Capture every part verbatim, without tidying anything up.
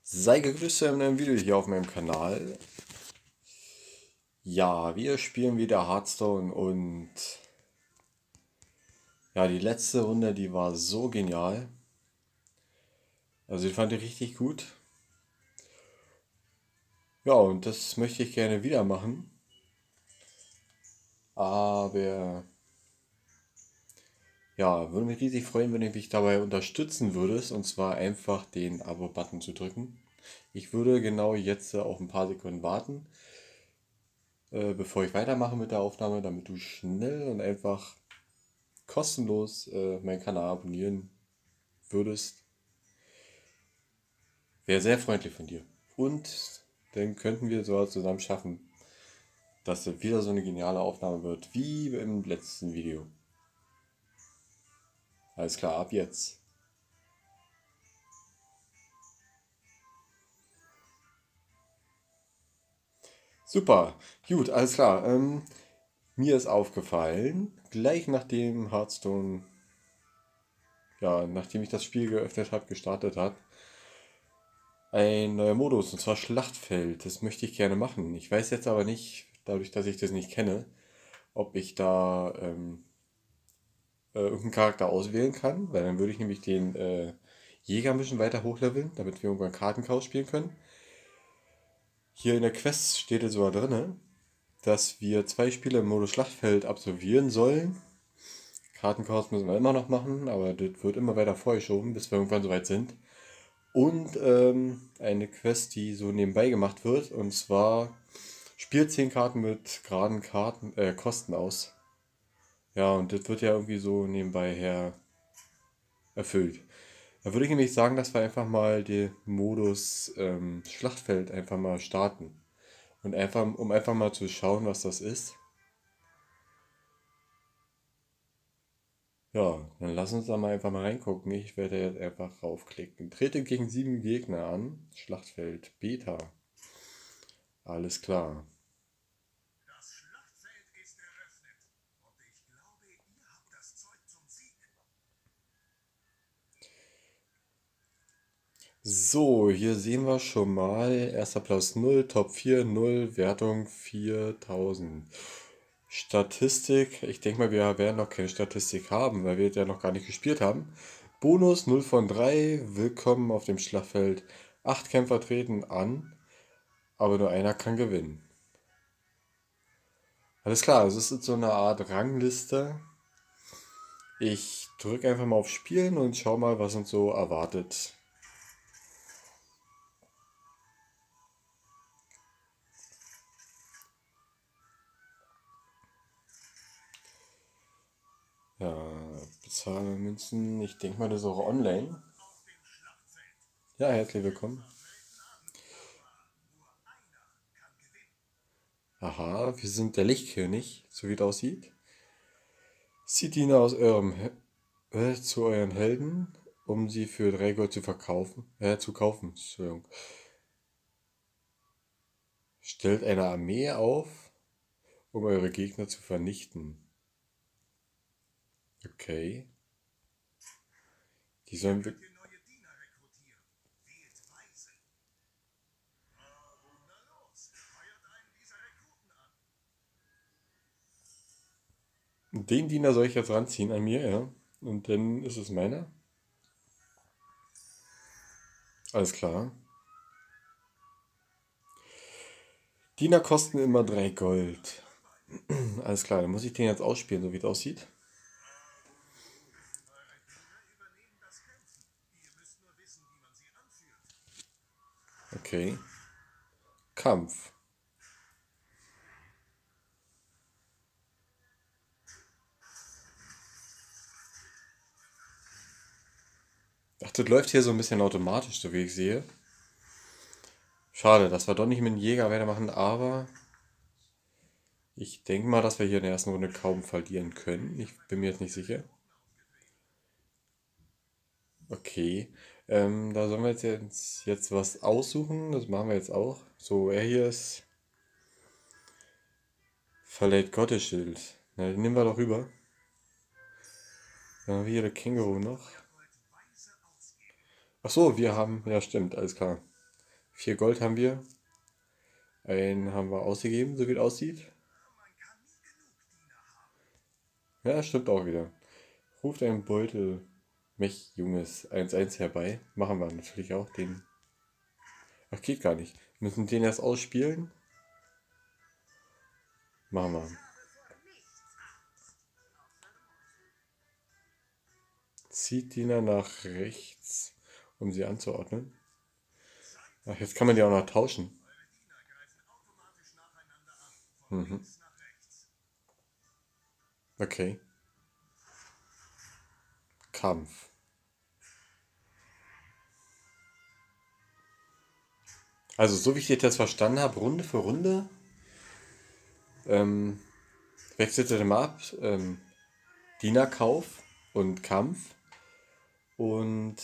Sei gegrüßt zu einem neuen Video hier auf meinem Kanal. Ja, wir spielen wieder Hearthstone und ja, die letzte Runde, die war so genial. Also die fand ich richtig gut. Ja, und das möchte ich gerne wieder machen. Aber ja, würde mich riesig freuen, wenn du mich dabei unterstützen würdest. Und zwar einfach den Abo-Button zu drücken. Ich würde genau jetzt auf ein paar Sekunden warten, äh, bevor ich weitermache mit der Aufnahme, damit du schnell und einfach kostenlos äh, meinen Kanal abonnieren würdest. Wäre sehr freundlich von dir. Und dann könnten wir so zusammen schaffen, dass es wieder so eine geniale Aufnahme wird wie im letzten Video. Alles klar, ab jetzt. Super, gut, alles klar. Ähm, mir ist aufgefallen, gleich nachdem Hearthstone, ja, nachdem ich das Spiel geöffnet habe, gestartet hat, ein neuer Modus, und zwar Schlachtfeld. Das möchte ich gerne machen. Ich weiß jetzt aber nicht, dadurch, dass ich das nicht kenne, ob ich da ähm, äh, irgendeinen Charakter auswählen kann, weil dann würde ich nämlich den äh, Jäger ein bisschen weiter hochleveln, damit wir irgendwann Kartenchaos spielen können. Hier in der Quest steht es sogar drin, dass wir zwei Spiele im Modus Schlachtfeld absolvieren sollen. Kartenchaos müssen wir immer noch machen, aber das wird immer weiter vorgeschoben, bis wir irgendwann soweit sind. Und ähm, eine Quest, die so nebenbei gemacht wird, und zwar spielt zehn Karten mit geraden Karten, äh, Kosten aus. Ja, und das wird ja irgendwie so nebenbei her erfüllt. Da würde ich nämlich sagen, dass wir einfach mal den Modus ähm, Schlachtfeld einfach mal starten. Und einfach, um einfach mal zu schauen, was das ist. Ja, dann lass uns da mal einfach mal reingucken. Ich werde jetzt einfach raufklicken. Trete gegen sieben Gegner an. Schlachtfeld Beta. Alles klar. Das Schlachtfeld ist eröffnet und ich glaube, ihr habt das Zeug zum Sieg. So, hier sehen wir schon mal. Erster Platz null, Top vier null, Wertung viertausend. Statistik, ich denke mal, wir werden noch keine Statistik haben, weil wir ja noch gar nicht gespielt haben. Bonus null von drei, willkommen auf dem Schlachtfeld. Acht Kämpfer treten an, aber nur einer kann gewinnen. Alles klar, also es ist so eine Art Rangliste. Ich drücke einfach mal auf Spielen und schau mal, was uns so erwartet. Ja, bezahle Münzen. Ich denke mal, das ist auch online. Auf dem Schlachtfeld. Ja, Die herzlich willkommen. Kämpfer treten an, aber nur einer kann gewinnen. Aha, wir sind der Lichtkönig, so wie es aussieht. Zieht Diener aus eurem He äh, zu euren Helden, um sie für drei Gold zu verkaufen. Äh, zu kaufen. Entschuldigung. Stellt eine Armee auf, um eure Gegner zu vernichten. Okay. Die Hier sollen wir. könnt ihr neue Diener rekrutieren. Wählt weise. Ah, wunderlos. Feuert einen dieser Rekruten an. Den Diener soll ich jetzt ranziehen an mir, ja. Und dann ist es meiner. Alles klar. Diener kosten immer drei Gold. Alles klar, dann muss ich den jetzt ausspielen, so wie es aussieht. Ah, wundergut. Eure Diener übernehmen das Kämpfen. Ihr müsst nur wissen, wie man sie anführt. Okay. Kampf. Ach, das läuft hier so ein bisschen automatisch, so wie ich sehe. Schade, dass wir doch nicht mit dem Jäger weitermachen, aber ich denke mal, dass wir hier in der ersten Runde kaum verlieren können. Ich bin mir jetzt nicht sicher. Rekruten aufgedreht. Okay. Ähm, da sollen wir jetzt, jetzt, jetzt was aussuchen. Das machen wir jetzt auch. So, er hier ist verleiht Gottesschild. Na, den nehmen wir doch rüber. Dann haben wir hier der Känguru noch. Ihr wollt weise ausgeben. Ach so, wir haben. Ja, stimmt, alles klar. Vier Gold haben wir. Einen haben wir ausgegeben, so wie es aussieht. Man kann nie genug Diener haben. Ja, stimmt auch wieder. Ruft ein Beutel Mech Junges eins eins herbei. Machen wir natürlich auch den. Ach, geht gar nicht. Müssen den erst ausspielen. Machen wir. Zieht Diener nach rechts, um sie anzuordnen. Ach, jetzt kann man die auch noch tauschen. Eure Diener greifen automatisch nacheinander an. Von Mhm. links nach rechts. Okay. Kampf. Also, so wie ich das verstanden habe, Runde für Runde ähm, wechselt er immer ab. Ähm, Dienerkauf und Kampf. Und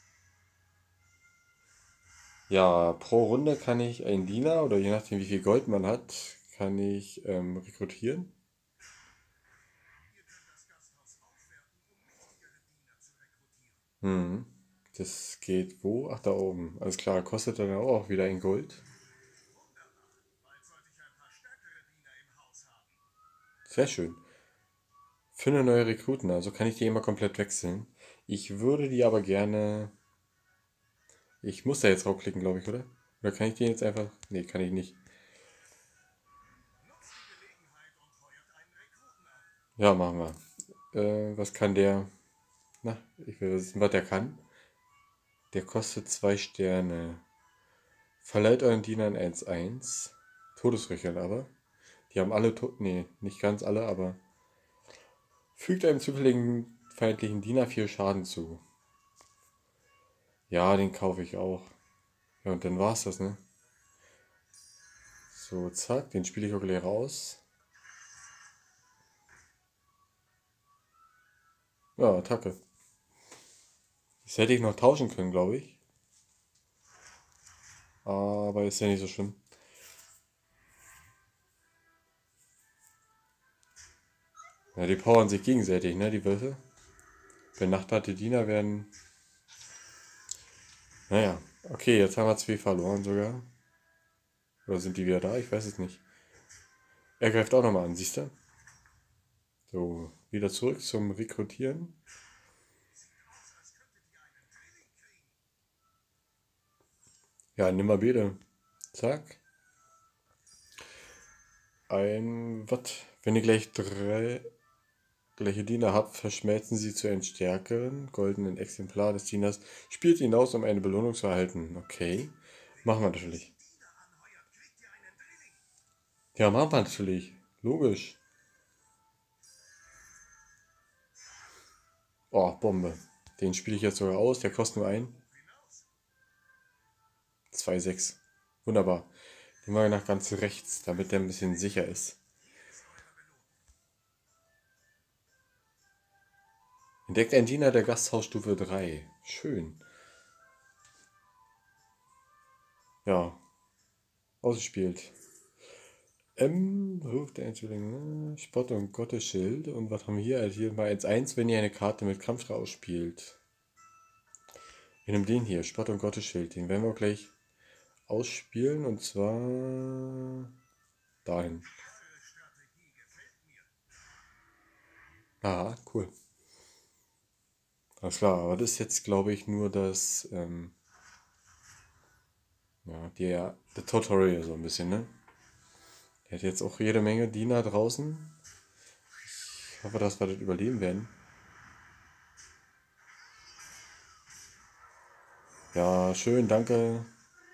ja, pro Runde kann ich einen Diener oder je nachdem wie viel Gold man hat, kann ich ähm, rekrutieren. Ihr könnt das Gasthaus aufwerten, um mächtigere Diener zu rekrutieren. Hm. Das geht wo? Ach, da oben. Alles klar, kostet dann auch wieder ein Gold. Wunderbar. Bald sollte ich ein paar stärkere Diener im Haus haben. Sehr schön. Finde neue Rekruten, also kann ich die immer komplett wechseln. Ich würde die aber gerne. Ich muss da jetzt draufklicken, glaube ich, oder? Oder kann ich die jetzt einfach. Nee, kann ich nicht. Nutzt die Gelegenheit und heuert einen Rekruten an. Ja, machen wir. Äh, was kann der? Na, ich will wissen, was der kann. Der kostet zwei Sterne. Verleiht euren Dienern eins eins. Todesröcheln aber. Die haben alle Tod. Nee, nicht ganz alle, aber. Fügt einem zufälligen feindlichen Diener vier Schaden zu. Ja, den kaufe ich auch. Ja, und dann war's das, ne? So, zack, den spiele ich auch gleich raus. Ja, Attacke. Das hätte ich noch tauschen können, glaube ich. Aber ist ja nicht so schlimm. Ja, die powern sich gegenseitig, ne, die Wölfe. Benachbarte Diener werden. Naja, okay, jetzt haben wir zwei verloren sogar. Oder sind die wieder da? Ich weiß es nicht. Er greift auch nochmal an, siehst du? So, wieder zurück zum Rekrutieren. Sieht aus, als könntet ihr einen Drilling kriegen. Ja, nimm mal bitte. Zack. Ein, was? Wenn ihr gleich drei gleiche Diener habt, verschmelzen sie zu einem stärkeren, goldenen Exemplar des Dieners. Spielt ihn aus, um eine Belohnung zu erhalten. Okay. Machen wir natürlich. Diener anheuert, kriegt ihr einen Drilling. Ja, machen wir natürlich. Logisch. Oh, Bombe. Den spiele ich jetzt sogar aus. Der kostet nur ein. Hinaus. zwei Komma sechs. Wunderbar. Den machen wir nach ganz rechts, damit der ein bisschen sicher ist. Hier ist eure Belohnung. Entdeckt ein Diener der Gasthausstufe drei. Schön. Ja. Ausgespielt. M. Ruft der Einzelne. Spott und Gottesschild. Und was haben wir hier? Also hier mal eins eins, wenn ihr eine Karte mit Kampfschrei ausspielt. Wir nehmen den hier. Spott und Gottesschild. Den werden wir auch gleich ausspielen. Und zwar dahin. Eure Strategie gefällt mir. Aha, cool. Alles klar, aber das ist jetzt, glaube ich, nur das, ähm, ja, der, der Tutorial so ein bisschen, ne? Der hat jetzt auch jede Menge Diener draußen. Ich hoffe, dass wir das überleben werden. Ja, schön, danke.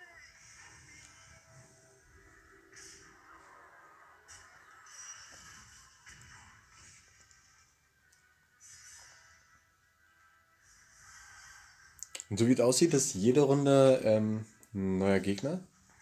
Und so wie es aussieht, ist jede Runde ähm, ein neuer Gegner.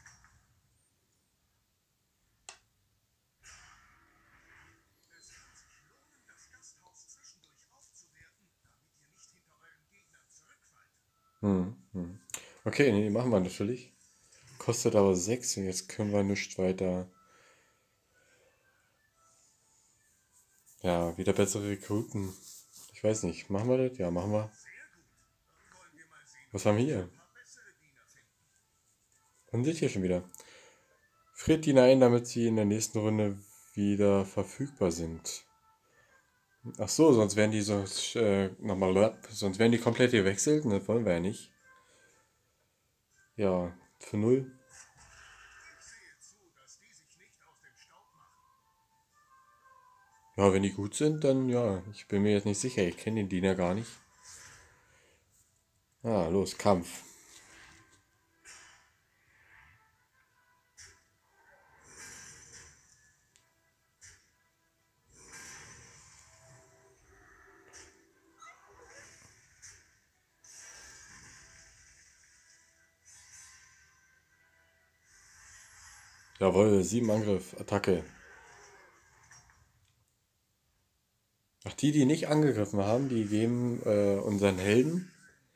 Es kann sich lohnen, das Gasthaus zwischendurch aufzuwerten, damit ihr nicht hinter euren Gegnern zurückfallt. Hm, hm. Okay, nee, machen wir natürlich. Kostet aber sechs und jetzt können wir nicht weiter. Ja, wieder bessere Rekruten. Ich weiß nicht, machen wir das? Ja, machen wir. Sehr gut. Dann wollen wir mal sehen, Was ob haben wir wir hier? ein paar bessere Diener finden. Und sind hier schon wieder. Friert die ein, damit sie in der nächsten Runde wieder verfügbar sind. Ach so, sonst werden die so äh, nochmal, sonst werden die komplett gewechselt. Und das wollen wir ja nicht. Ja, für null. Ich sehe zu, dass die sich nicht aus dem Staub machen. Ja, wenn die gut sind, dann ja. Ich bin mir jetzt nicht sicher. Ich kenne den Diener gar nicht. Ah, los, Kampf. Jawohl, sieben Angriff, Attacke. Ach, die, die nicht angegriffen haben, die geben äh, unseren Helden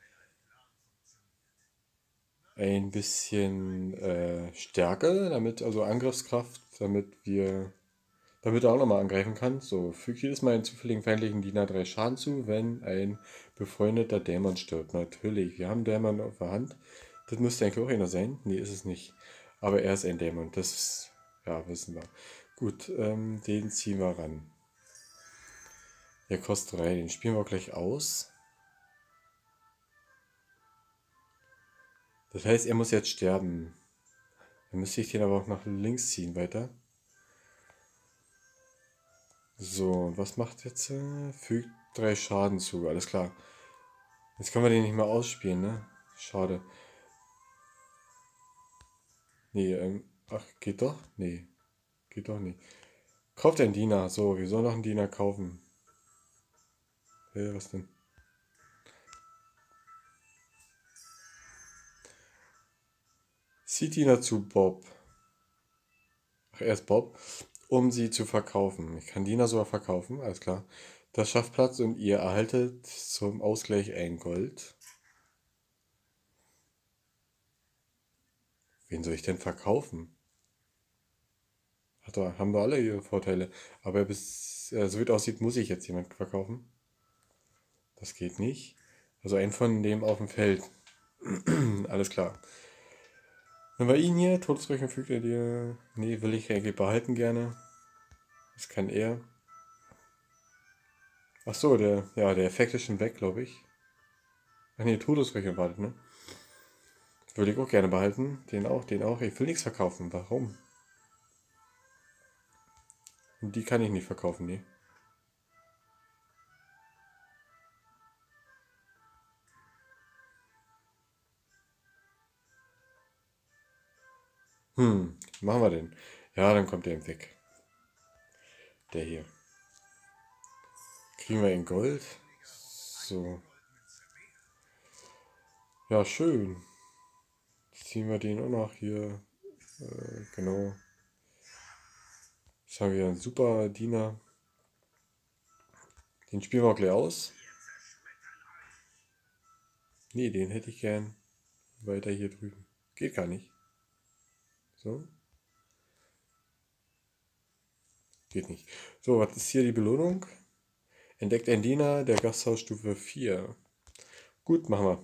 ein bisschen äh, Stärke, damit, also Angriffskraft, damit wir, damit er auch nochmal angreifen kann. So, fügt jedes Mal einen zufälligen feindlichen Diener drei Schaden zu, wenn ein befreundeter Dämon stirbt. Natürlich, wir haben Dämon auf der Hand. Das müsste eigentlich auch einer sein. Nee, ist es nicht. Aber er ist ein Dämon, das, ja, wissen wir. Gut, ähm, den ziehen wir ran. Der kostet drei, den spielen wir gleich aus. Das heißt, er muss jetzt sterben. Dann müsste ich den aber auch nach links ziehen weiter. So, und was macht jetzt? Äh, fügt drei Schaden zu, alles klar. Jetzt können wir den nicht mehr ausspielen, ne? Schade. Nee, ähm, ach, geht doch? Nee, geht doch nicht. Kauft einen Diener. So, wir sollen noch einen Diener kaufen. Äh, was denn? Zieht Diener zu Bob. Ach, erst Bob. Um sie zu verkaufen. Ich kann Diener sogar verkaufen, alles klar. Das schafft Platz und ihr erhaltet zum Ausgleich ein Gold. Wen soll ich denn verkaufen? Hat doch, haben doch alle ihre Vorteile. Aber bis äh, so wie es aussieht, muss ich jetzt jemanden verkaufen. Das geht nicht. Also einen von dem auf dem Feld. Alles klar. Wenn wir ihn hier, Todesrücken fügt er dir. Nee, will ich eigentlich behalten gerne. Das kann er. Ach so, der, ja, der Effekt ist schon weg, glaube ich. Ach nee, Todesrücken wartet, ne? Würde ich auch gerne behalten. Den auch, den auch. Ich will nichts verkaufen. Warum? Und die kann ich nicht verkaufen, nee. Hm, machen wir den. Ja, dann kommt der im Weg. Der hier. Kriegen wir in Gold. So. Ja, schön. Jetzt ziehen wir den auch noch hier. Äh, genau. Jetzt haben wir einen super Diener. Den spielen wir auch gleich aus. Nee, den hätte ich gern weiter hier drüben. Geht gar nicht. So. Geht nicht. So, was ist hier die Belohnung? Entdeckt ein Diener der Gasthausstufe vier. Gut, machen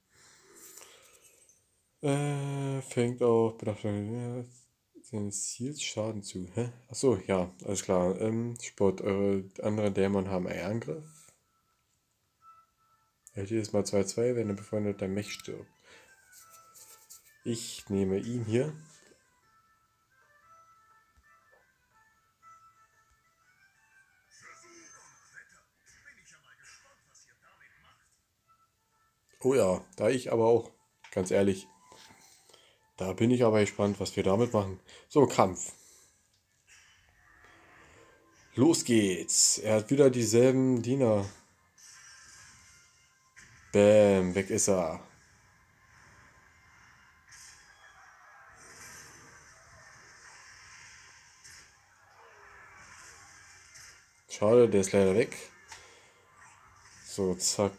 wir. Äh, fängt auf Betrachtung seines Ziels Schaden zu. Hä? Achso, ja, alles klar. Ähm, Sport. Eure anderen Dämonen haben einen Angriff. Erhält jedes Mal zwei zwei, wenn ein befreundeter Mech stirbt. Ich nehme ihn hier. Oh ja, da ich aber auch. Ganz ehrlich. Da bin ich aber gespannt, was wir damit machen. So, Kampf. Los geht's. Er hat wieder dieselben Diener. Bäm, weg ist er. Schade, der ist leider weg. So, zack.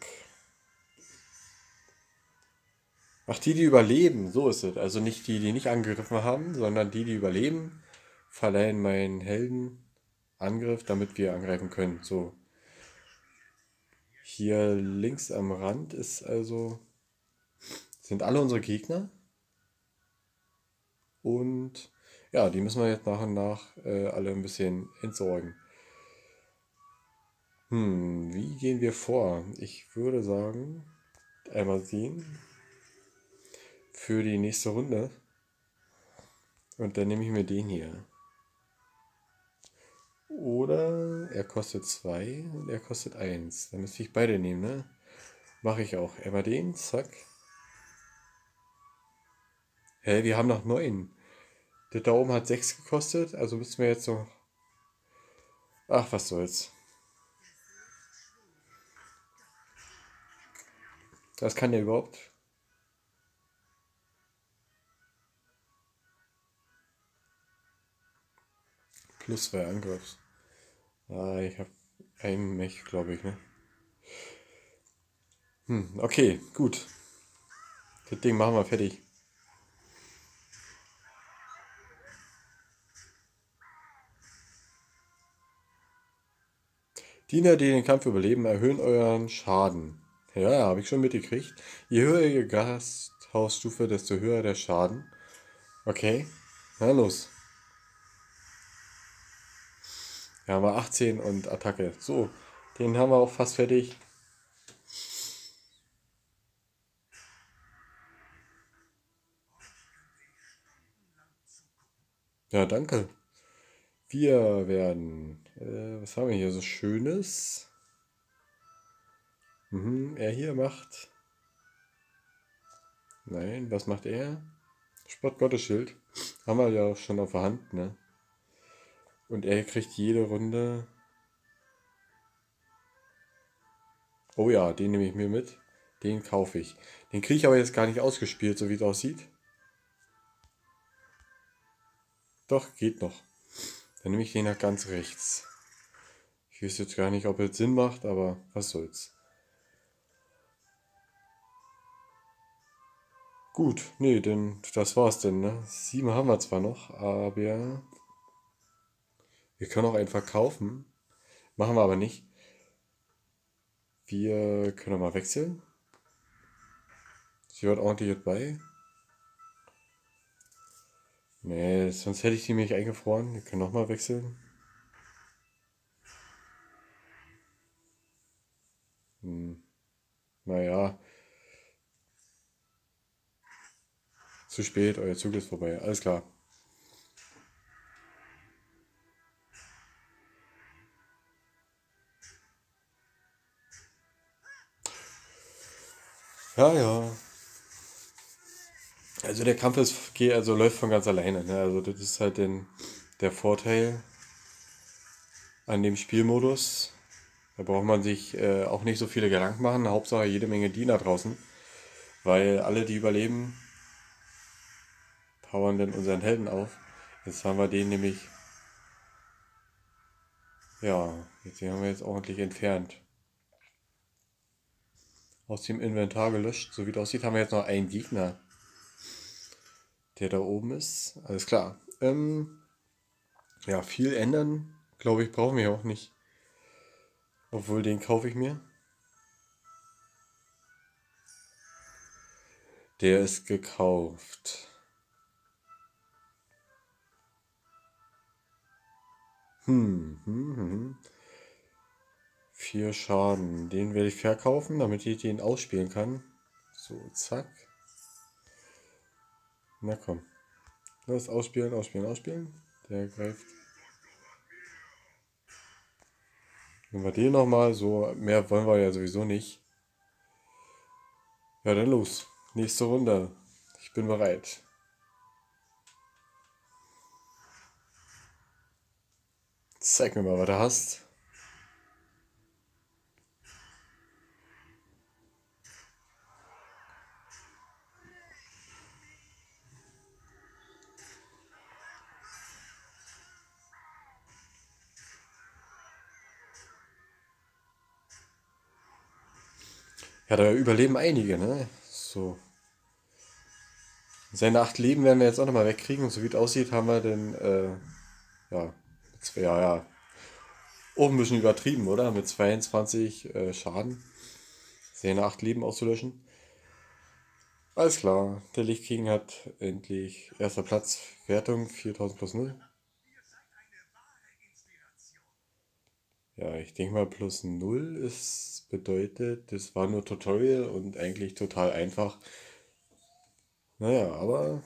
Ach, die, die überleben, so ist es. Also nicht die, die nicht angegriffen haben, sondern die, die überleben, verleihen meinen Helden Angriff, damit wir angreifen können. So. Hier links am Rand ist also... Sind alle unsere Gegner? Und ja, die müssen wir jetzt nach und nach äh, alle ein bisschen entsorgen. Hm, wie gehen wir vor? Ich würde sagen, einmal sehen für die nächste Runde. Und dann nehme ich mir den hier. Oder er kostet zwei und er kostet eins. Dann müsste ich beide nehmen, ne? Mache ich auch. Einmal den, zack. Hä, wir haben noch neun. Der da oben hat sechs gekostet, also müssen wir jetzt noch. Ach, was soll's. Das kann der überhaupt. Plus zwei Angriffs. Ah, ich habe einen Mech, glaube ich, ne? Hm, okay, gut. Das Ding machen wir fertig. Diener, die den Kampf überleben, erhöhen euren Schaden. Ja, ja, habe ich schon mitgekriegt. Je höher die Gasthausstufe, desto höher der Schaden. Okay, na los. Wir haben achtzehn und Attacke. So, den haben wir auch fast fertig. Ja, danke. Wir werden. Äh, was haben wir hier so Schönes? Mhm, er hier macht. Nein, was macht er? Spottgottesschild. Haben wir ja schon auf der Hand, ne? Und er kriegt jede Runde. Oh ja, den nehme ich mir mit. Den kaufe ich. Den kriege ich aber jetzt gar nicht ausgespielt, so wie es aussieht. Doch, geht noch. Dann nehme ich den nach ganz rechts. Ich weiß jetzt gar nicht, ob es Sinn macht, aber was soll's. Gut, nee, denn das war's denn, ne? Sieben haben wir zwar noch, aber wir können auch einen verkaufen. Machen wir aber nicht. Wir können auch mal wechseln. Sie hört ordentlich mit bei. Nee, sonst hätte ich die nämlich eingefroren. Wir können nochmal wechseln. Hm, naja. Zu spät, euer Zug ist vorbei. Alles klar. Ja, ja. Also der Kampf ist, geht- also läuft von ganz alleine. Ne? Also das ist halt den, der Vorteil an dem Spielmodus. Da braucht man sich äh, auch nicht so viele Gedanken machen. Hauptsache jede Menge Diener draußen. Weil alle, die überleben, powern dann unseren Helden auf. Jetzt haben wir den nämlich, ja, jetzt den haben wir jetzt ordentlich entfernt. Aus dem Inventar gelöscht. So wie es aussieht, haben wir jetzt noch einen Gegner, der da oben ist. Alles klar. Ähm, ja, viel ändern, glaube ich, brauchen wir auch nicht. Obwohl, den kaufe ich mir. Der ist gekauft. Hm, hm, hm. hm. Vier Schaden. Den werde ich verkaufen, damit ich den ausspielen kann. So, zack. Na komm. Los, ausspielen, ausspielen, ausspielen. Der greift. Nehmen wir den nochmal. So, mehr wollen wir ja sowieso nicht. Ja, dann los. Nächste Runde. Ich bin bereit. Zeig mir mal, was du hast. Ja, da überleben einige, ne? So. Seine acht Leben werden wir jetzt auch nochmal wegkriegen. Und so wie es aussieht, haben wir den, äh, ja, ja, ja, auch ein bisschen übertrieben, oder? Mit zweiundzwanzig äh, Schaden. Seine acht Leben auszulöschen. Alles klar, der Lich King hat endlich erster Platz, Wertung viertausend plus null. Ihr seid eine wahre Inspiration. Ja, ich denke mal plus null ist bedeutet, das war nur Tutorial und eigentlich total einfach. Naja, aber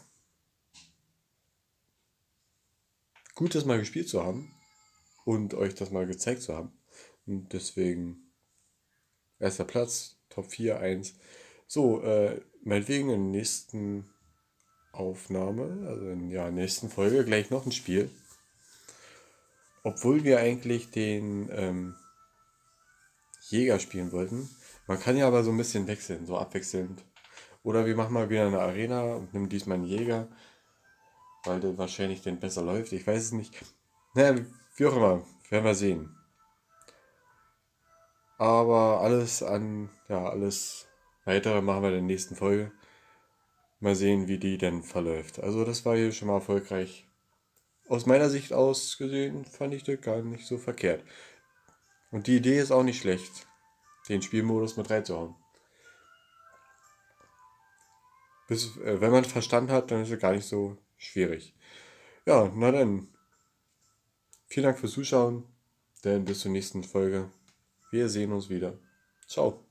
gut, das mal gespielt zu haben und euch das mal gezeigt zu haben. Und deswegen erster Platz, Top vier, eins. So, äh, meinetwegen in der nächsten Aufnahme, also in der nächsten Folge, gleich noch ein Spiel. Obwohl wir eigentlich den ähm, Jäger spielen wollten. Man kann ja aber so ein bisschen wechseln, so abwechselnd. Oder wir machen mal wieder eine Arena und nehmen diesmal einen Jäger, weil der wahrscheinlich den besser läuft. Ich weiß es nicht. Naja, wie auch immer, werden wir sehen. Aber alles an, ja, alles weitere machen wir in der nächsten Folge. Mal sehen, wie die denn verläuft. Also das war hier schon mal erfolgreich. Aus meiner Sicht aus gesehen fand ich das gar nicht so verkehrt. Und die Idee ist auch nicht schlecht, den Spielmodus mit reinzuhauen. Bis, äh, wenn man Verstand hat, dann ist es gar nicht so schwierig. Ja, na dann, vielen Dank fürs Zuschauen. Dann bis zur nächsten Folge. Wir sehen uns wieder. Ciao.